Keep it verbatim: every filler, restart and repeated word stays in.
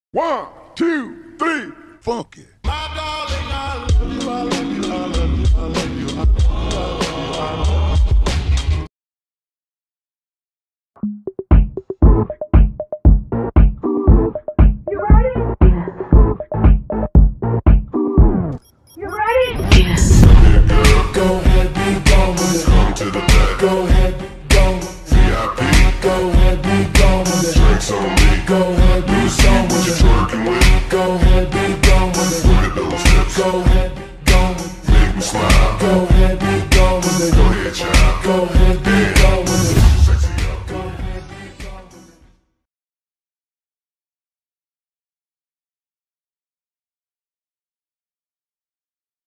One, two, three, funky. My darling, I love you, I love you, I love you, I love you, I love you, I love you. You ready? You ready? Yes. Go ahead, be gone with it. Come to the back. Go ahead, be gone with it. V I P. Go ahead, be gone with it. Drinks on me. Go ahead, be gone with it. Twerking with. Go ahead, be gone with it. Look at those hips. Go ahead, be gone with it. Make me smile. Go ahead, be gone with it. Go ahead, child. Go ahead.